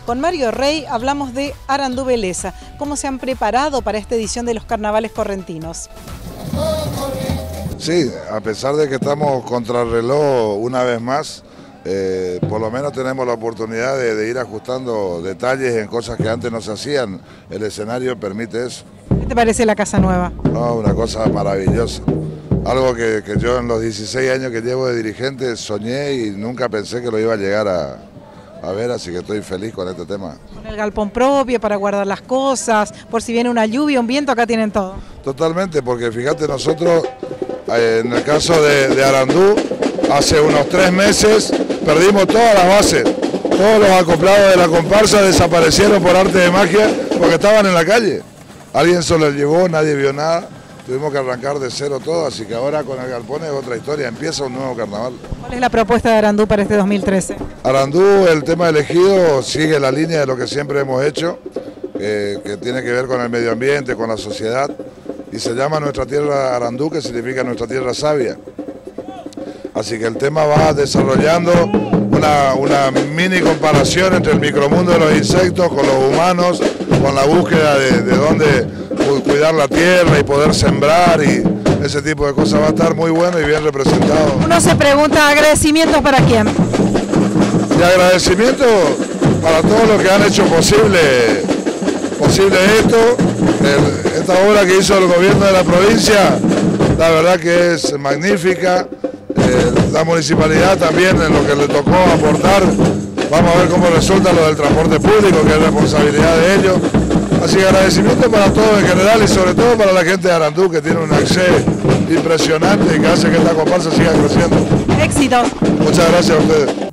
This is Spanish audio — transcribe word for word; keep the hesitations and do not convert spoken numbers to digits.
Con Mario Rey hablamos de Arandú Beleza. ¿Cómo se han preparado para esta edición de los carnavales correntinos? Sí, a pesar de que estamos contra el reloj una vez más, eh, por lo menos tenemos la oportunidad de, de ir ajustando detalles en cosas que antes no se hacían. El escenario permite eso. ¿Qué te parece la casa nueva? No, una cosa maravillosa. Algo que, que yo en los dieciséis años que llevo de dirigente soñé y nunca pensé que lo iba a llegar a, a ver, así que estoy feliz con este tema. Con el galpón propio para guardar las cosas, por si viene una lluvia, un viento, acá tienen todo. Totalmente, porque fíjate, nosotros eh, en el caso de, de Arandú, hace unos tres meses perdimos todas las bases. Todos los acoplados de la comparsa desaparecieron por arte de magia porque estaban en la calle. Alguien se los llevó, nadie vio nada. Tuvimos que arrancar de cero todo, así que ahora con el galpón es otra historia, empieza un nuevo carnaval. ¿Cuál es la propuesta de Arandú para este dos mil trece? Arandú, el tema elegido, sigue la línea de lo que siempre hemos hecho, eh, que tiene que ver con el medio ambiente, con la sociedad, y se llama Nuestra Tierra Arandú, que significa Nuestra Tierra Sabia. Así que el tema va desarrollando una, una mini comparación entre el micromundo de los insectos con los humanos, con la búsqueda de, de dónde cuidar la tierra y poder sembrar y ese tipo de cosas. Va a estar muy bueno y bien representado. Uno se pregunta, ¿agradecimientos para quién? Y agradecimiento para todos los que han hecho posible, posible esto, el, esta obra que hizo el gobierno de la provincia, la verdad que es magnífica. Eh, la municipalidad también en lo que le tocó aportar, vamos a ver cómo resulta lo del transporte público, que es responsabilidad de ellos. Así que agradecimiento para todos en general y sobre todo para la gente de Arandú, que tiene un acceso impresionante y que hace que esta comparsa siga creciendo. Éxito. Muchas gracias a ustedes.